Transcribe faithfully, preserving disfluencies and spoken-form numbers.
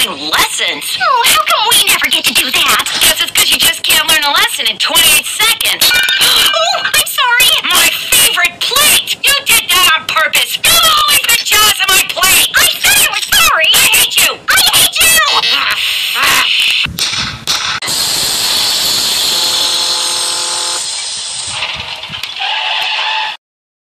lessons. Oh, how come we never get to do that? Guess it's because you just can't learn a lesson in twenty-eight seconds.